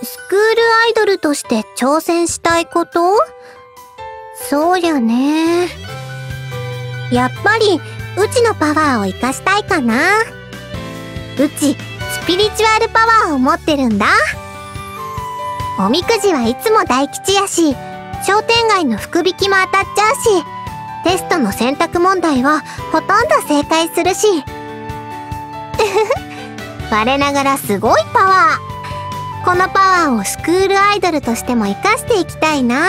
スクールアイドルとして挑戦したいこと？そうやね。やっぱりうちのパワーを活かしたいかな。うちスピリチュアルパワーを持ってるんだ。おみくじはいつも大吉やし、商店街の福引きも当たっちゃうし、テストの選択問題はほとんど正解するし。我ながらすごいパワー。このパワーをスクールアイドルとしても活かしていきたいな。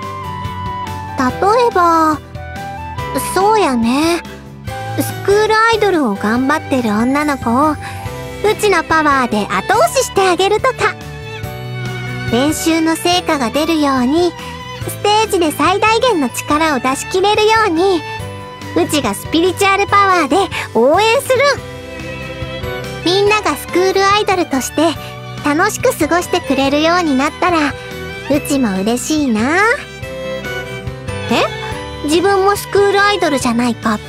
例えば、そうやね。スクールアイドルを頑張ってる女の子をうちのパワーで後押ししてあげるとか。練習の成果が出るように、ステージで最大限の力を出し切れるように、うちがスピリチュアルパワーで応援する。みんながスクールアイドルとして楽しく過ごしてくれるようになったら、うちも嬉しいな。自分もスクールアイドルじゃないかって？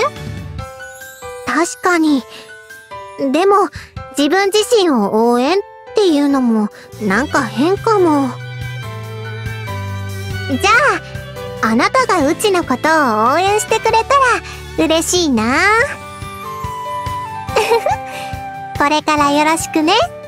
確かに。でも、自分自身を応援っていうのもなんか変かも。じゃあ、あなたがうちのことを応援してくれたら嬉しいな。これからよろしくね。